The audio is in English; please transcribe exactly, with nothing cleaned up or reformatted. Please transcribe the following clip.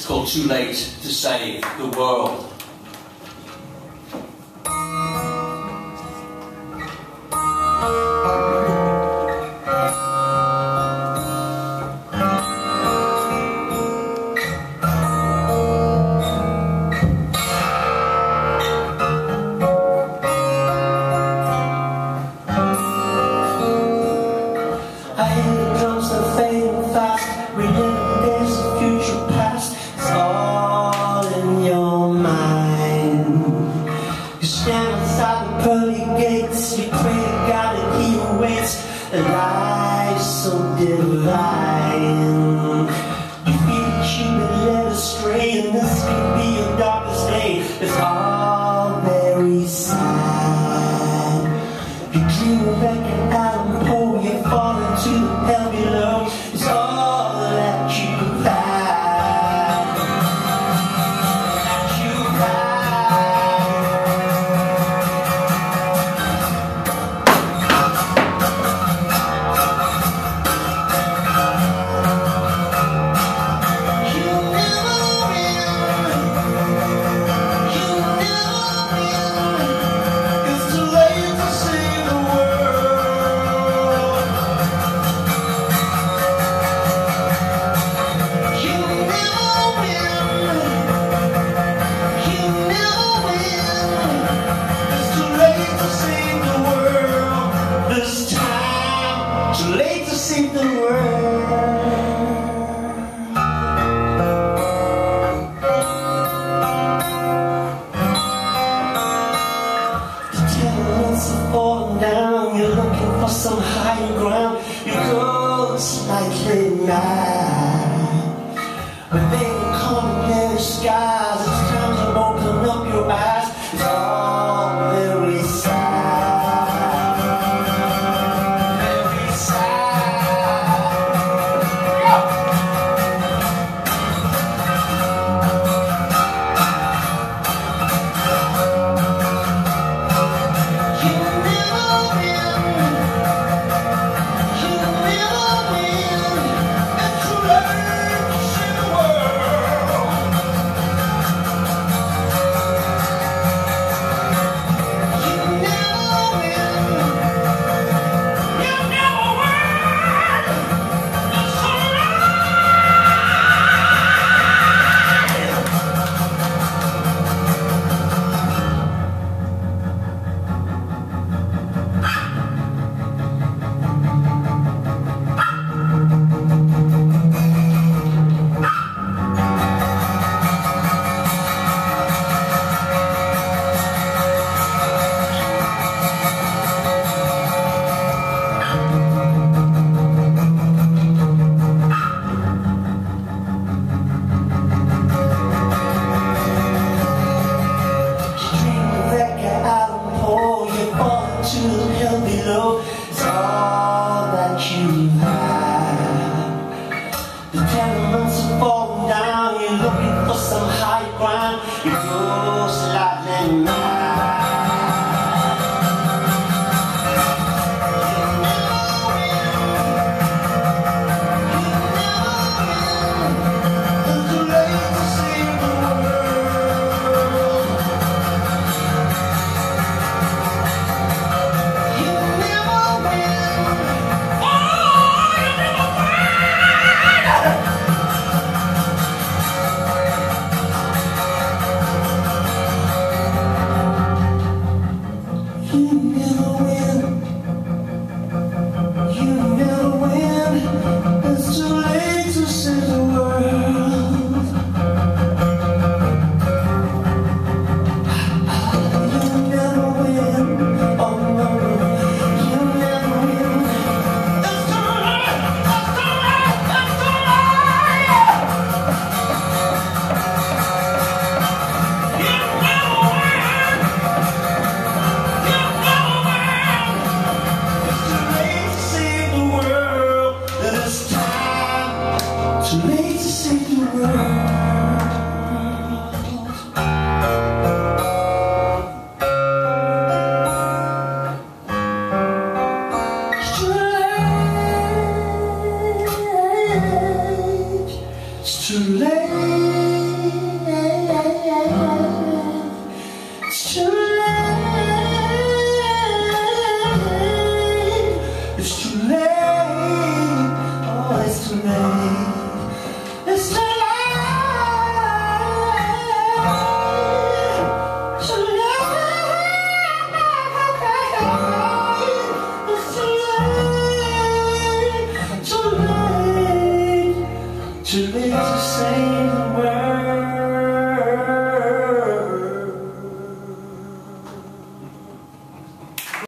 It's called Too Late to Save the World. I hear the drums that fade fast, reliving days of future past. It's all in your mind. You stand outside the pearly gates, you pray to God and He awaits a life so divine. You feel that you've been led astray, and this could be your darkest day. It's all very sad. You dream of Edgar Allan Poe, you fall into the hell below. It's all that you've had, that you've had. You never win, you never win. It's too late to save the world. You never win, you never win. It's too late to save the world. This time, too late to save the world. The tenements have fallen down, you're looking for some higher ground. You go slightly mad, but they will come in their skies. It's time to open up your eyes. It's all very sad, very sad. You never win, you never win. It's too late to save the world. You never win, you never win. It's too dream of Edgar Allan Poe, you fall into the hell below. It's all that you have. The tenements have fallen down, you're looking for some high ground. You go slightly mad. You never win, you never win. It's too late to save the world. You never win, oh, you never win. You never win, you never win. It's too late to save the world. You never win, oh no, you never win. It's too late, it's too late, it's too late. You never win, you never win. It's too late to save the world. This time, too late to save the world. It's too late, it's too late. to live to save